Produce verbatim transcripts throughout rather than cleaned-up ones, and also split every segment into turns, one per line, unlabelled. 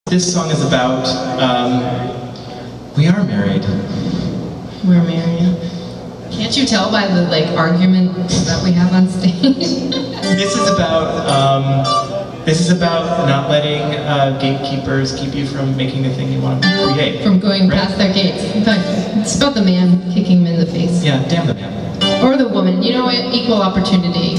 This song is about, um, we are married.
We're married. Can't you tell by the like argument that we have on stage?
This is about, um, this is about not letting uh, gatekeepers keep you from making the thing you want to create.
From going
right?
past their gates. In fact, it's about the man kicking him in the face.
Yeah, damn the man.
Or the woman. You know what? Equal opportunity.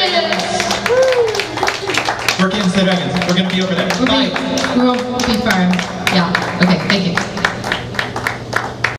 We're Kittens the Dragons. We're going to be over there.
We'll
Bye.
Be, we'll, we'll be fine.